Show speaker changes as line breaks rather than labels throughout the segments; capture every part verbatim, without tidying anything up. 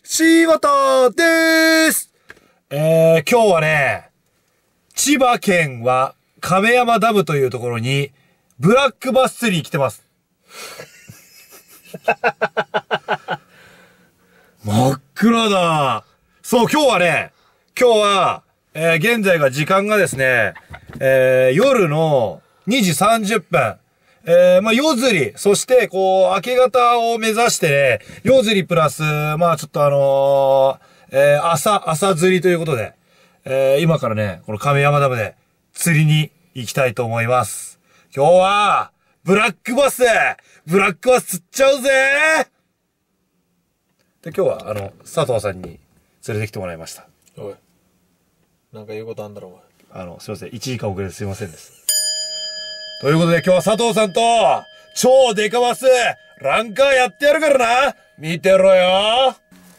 柴田でーす。えー、今日はね、千葉県は亀山ダムというところにブラックバス釣りに来てます。真っ暗だ。そう、今日はね、今日は、えー、現在が時間がですね、えー、夜のにじさんじゅっぷん。えー、まあ、夜釣り、そして、こう、明け方を目指してね、夜釣りプラス、まあ、ちょっとあのー、えー、朝、朝釣りということで、えー、今からね、この亀山ダムで釣りに行きたいと思います。今日は、ブラックバスブラックバス釣っちゃうぜで、今日は、あの、佐藤さんに連れてきてもらいました。
おい。なんか言うことあんだろ、お前。
あの、すいません。いちじかん遅れてすいませんです。ということで今日は佐藤さんと、超デカバス、ランカーやってやるからな見てろよ。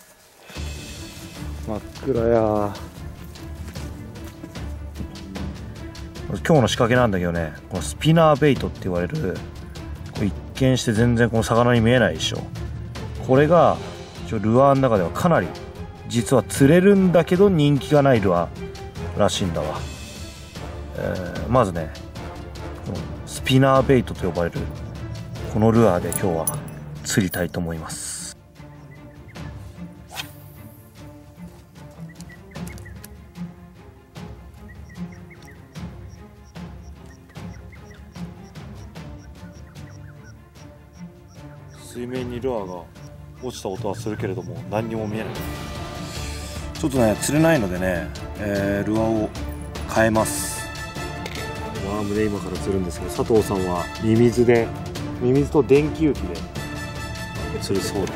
真っ暗や。
今日の仕掛けなんだけどね、このスピナーベイトって言われる、これ一見して全然この魚に見えないでしょ。これが、ルアーの中ではかなり、実は釣れるんだけど人気がないルアーらしいんだわ。えー、まずね、このスピナーベイトと呼ばれるこのルアーで今日は釣りたいと思います。水面にルアーが落ちた音はするけれども何にも見えない。ちょっとね釣れないのでね、えー、ルアーを変えます。ワームで今から釣るんですけど、佐藤さんはミミズでミミズと電気浮きで釣るそうです。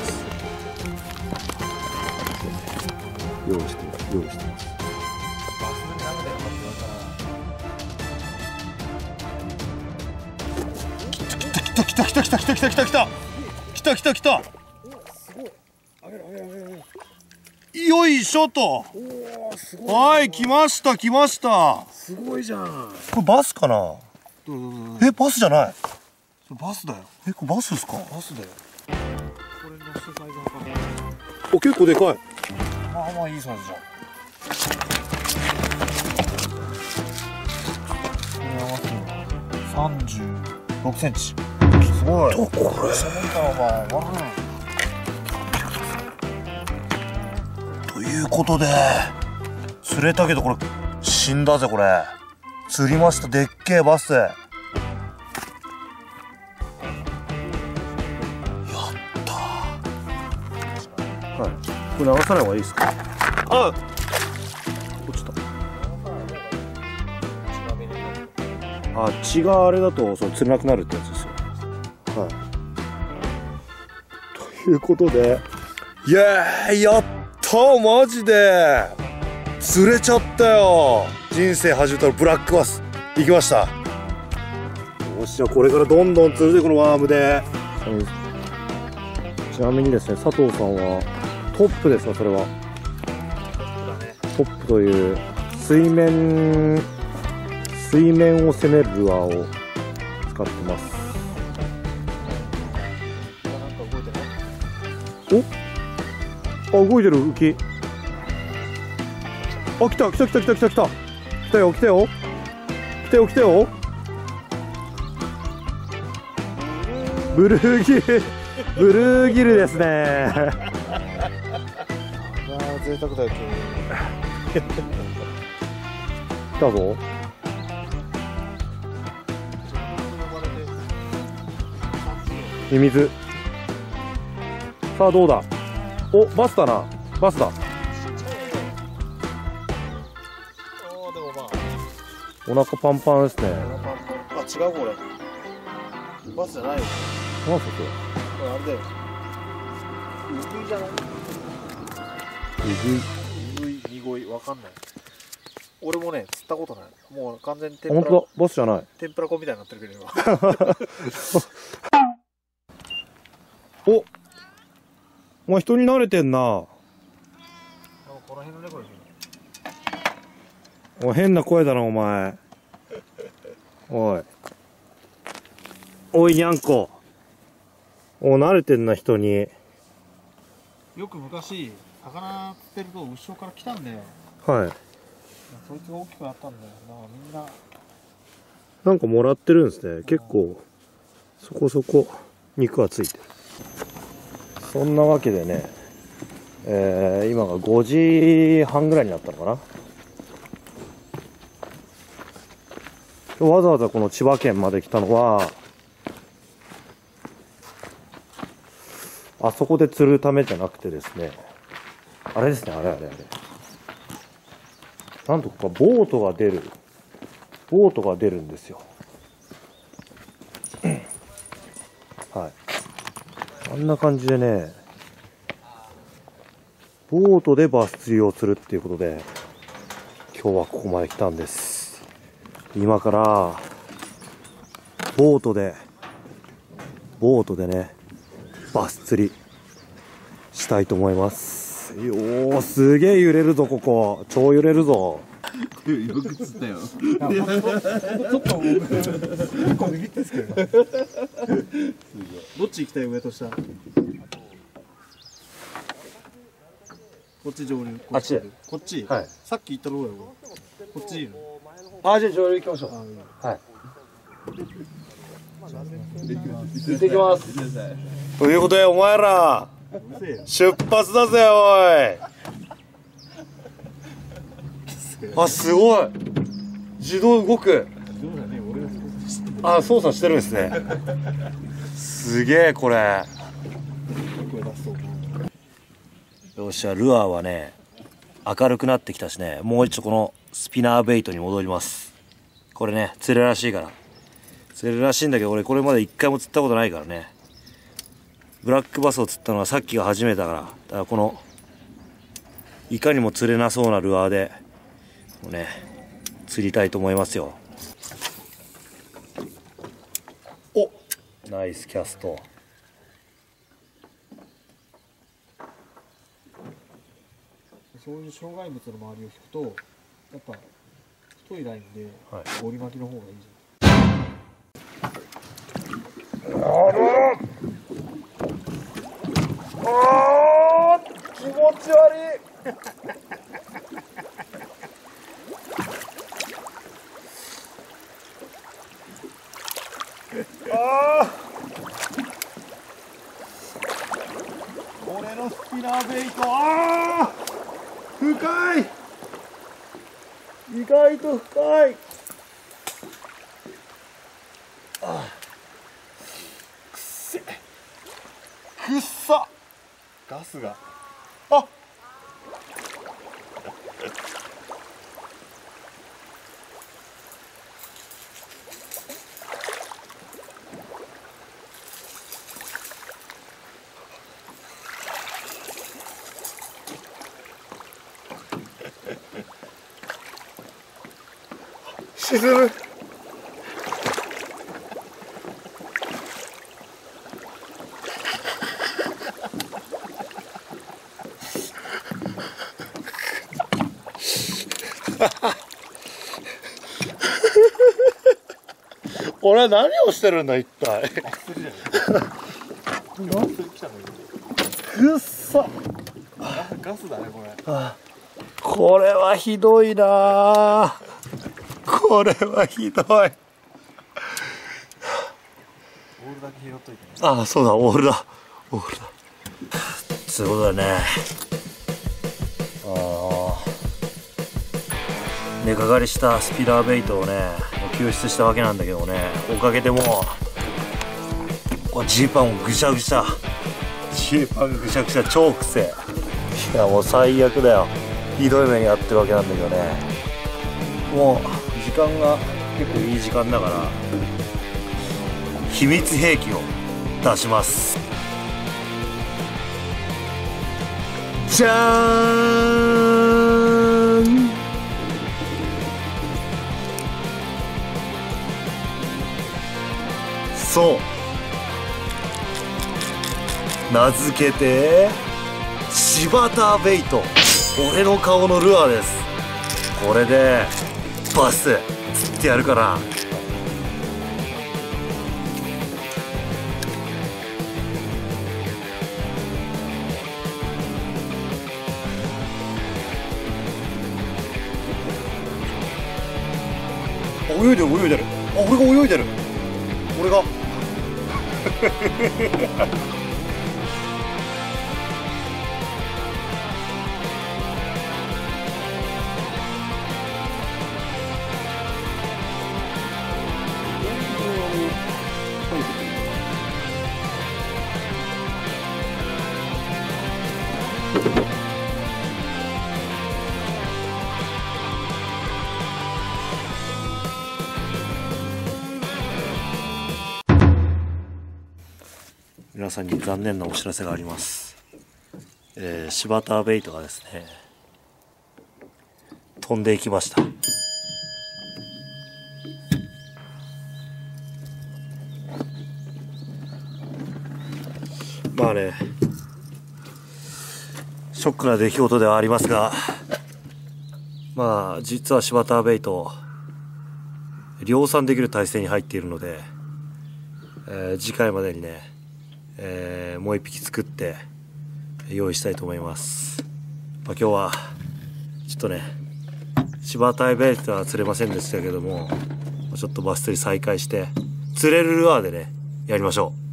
用意して用意してます。来た来た来た来た来た来た来た来た来た来た来た来た。よいしょと。はい、来ました来ました。
すごいじゃん。
これバスかな。え、バスじゃない。
バスだよ。
え、これバスですか。
バスだよ。これのサイズわかんない。
お、結構でかい。
まあまあいいサイズじゃん。これ合わせるのさんじゅうろくセンチ。すごい。
どこれ。
その板はまあ割るな。
ということで釣れたけどこれ死んだぜ。これ釣りました。でっけえバス。やったー。はい、これ流さない方がいいですか。あ、落ちた。あ、血があれだとそう釣れなくなるってやつですよ。はい、ということで、イエーイ、やったー、マジで釣れちゃったよ。人生初めてのブラックバス行きました。よし、じゃあこれからどんどん釣るで、このワームで。ちなみにですね、佐藤さんはトップですか。それはトップという水面水面を攻めるルアーを使ってます。お、あ、動いてる。浮き。あ、来た来た来た来た来た来た来たよ来たよ来たよ来たよ。ブルーギルブルーギルですね。
ああ、贅沢だよ今日。
来たぞ。ミミズ。さあどうだ。お、バスだな。バスだ。お腹パンパンですね。
あ、違うこれ。バスじゃないよ。
なんすか
これあれだよ。ウグイじゃない？
ウグイ。
ウグイ、ニゴイ、わかんない。俺もね、釣ったことない。もう完全に天
本
ぷら。
当だ、バスじゃない。天
ぷら粉みたいになってるけど今。
お、お前人に慣れてんな。
この辺のねこれ。
おい、変な声だなお前。おいおい、にゃんこ。お、慣れてんな人に。
よく昔魚釣ってると後ろから来たんだよ。
はい。
そいつが大きくなったんだよ。だからみんな
なんかもらってるんですね。結構そこそこ肉がついてる。そんなわけでね、えー、今がごじはんぐらいになったのかな。わざわざこの千葉県まで来たのは、あそこで釣るためじゃなくてですね、あれですね、あれあれあれ。なんとかボートが出る、ボートが出るんですよ。はい。あんな感じでね、ボートでバス釣りをするっていうことで、今日はここまで来たんです。今から、ボートで、ボートでね、バス釣りしたいと思います。おー、すげえ揺れるぞ、ここ。超揺れるぞ。
よく釣ったよ。
ちょっと僕結構ビビってんすけど。どっち行きたい？上と下。こっち上流。
あっち。
こっち。
はい。
さっき言ったところよ。こっちいる。
あ、じゃあ上流行きましょう。はい。行ってきます。ということで、お前ら、出発だぜ、おい。あ、すごい。自動動く。あ、操作してるんですね。すげえ、これ。よっしゃ、ルアーはね、明るくなってきたしね、もう一度このスピナーベイトに戻ります。これね、釣れるらしいから。釣れるらしいんだけど、俺これまで一回も釣ったことないからね。ブラックバスを釣ったのはさっきが初めてだから。だからこの、いかにも釣れなそうなルアーで、もうね、釣りたいと思いますよ。お、ナイスキャスト。
そういう障害物の周りを引くと、やっぱ太いラインで折り巻きの方がいいじゃん。
あらあー、気持ち悪い。ああ、俺のスピナーベイト、ああ、深い、意外と深い。ああ、くっせ、くっさ、ガスが、あっ、沈む。俺は何をしてるんだ一体。くっさ。
ガスだねこれ。
これはひどいな。これはひどい。オール
だけ拾っといてね。
ああ、そうだ、オールだ。オールだ。そういうことだね。ああ。根かかりしたスピナーベイトをね、救出したわけなんだけどね、おかげでもう、ジーパンもぐしゃぐしゃ。ジーパンぐしゃぐしゃ、超くせえ。いや、もう最悪だよ。ひどい目に遭ってるわけなんだけどね。もう、時間が結構いい時間だから、秘密兵器を出します。じゃーん。そう、名付けて柴田ベイト、俺の顔のルアーです。これでバス釣ってやるから。 泳いでる泳いでる。あ、俺が泳いでる。俺が皆さんに残念なお知らせがあります。えー、柴田ベイトがですね、飛んでいきました。まあね、ショックな出来事ではありますが、まあ実は柴田ベイト量産できる体制に入っているので、えー、次回までにね、えー、もう一匹作って用意したいと思います。まあ、今日はちょっとね柴田ベイトは釣れませんでしたけども、ちょっとバス釣り再開して釣れるルアーでねやりましょう。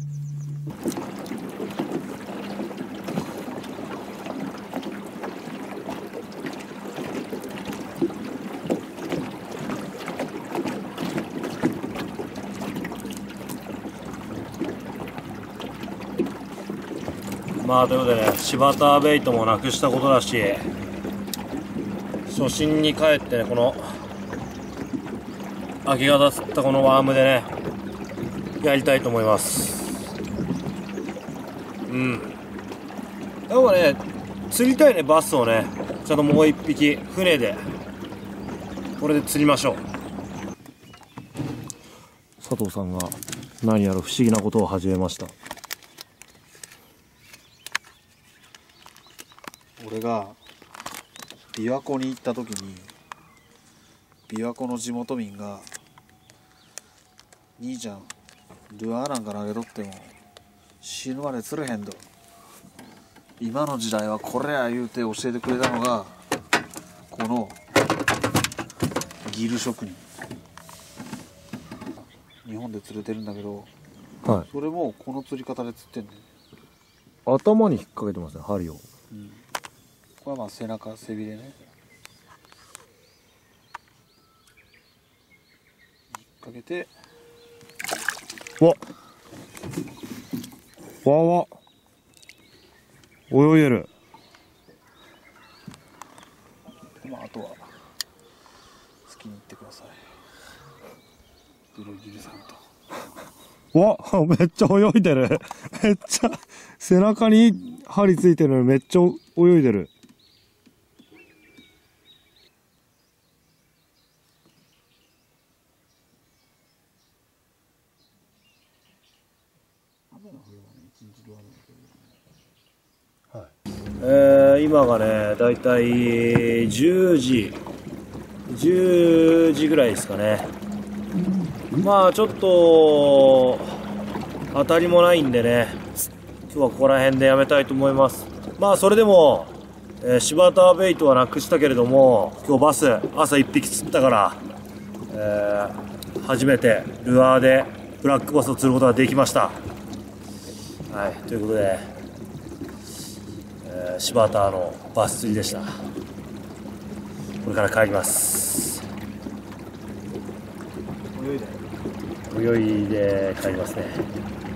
まあということでね、柴田ベイトもなくしたことだし、初心に帰ってね、この明け方釣ったこのワームでねやりたいと思います。うん、やっぱね釣りたいね、バスをねちゃんともう一匹船でこれで釣りましょう。佐藤さんが何やら不思議なことを始めました。
俺が琵琶湖に行った時に琵琶湖の地元民が「兄ちゃんルアーなんか投げとっても死ぬまで釣れへんと、今の時代はこれや」言うて教えてくれたのがこのギル職人。日本で釣れてるんだけど、
はい、
それもこの釣り方で釣ってんねん。
頭に引っ掛けてますね、針を。
うん、これはまあ背中背びれね、引っ掛けて、
わわわ泳いでる。
まああとは好きに言ってください。ブルギルさんと。
わめっちゃ泳いでる。めっちゃ背中に針ついてるのにめっちゃ泳いでる。えー、今がねだいたいじゅうじじゅうじぐらいですかね。まあちょっと当たりもないんでね、今日はここら辺でやめたいと思います。まあそれでも、えー、柴田ベイトはなくしたけれども、今日バス朝いっぴき釣ったから、えー、初めてルアーでブラックバスを釣ることができました。はい、ということで、えー、柴田のバス釣りでした。これから帰ります。
泳いで
泳いで帰りますね。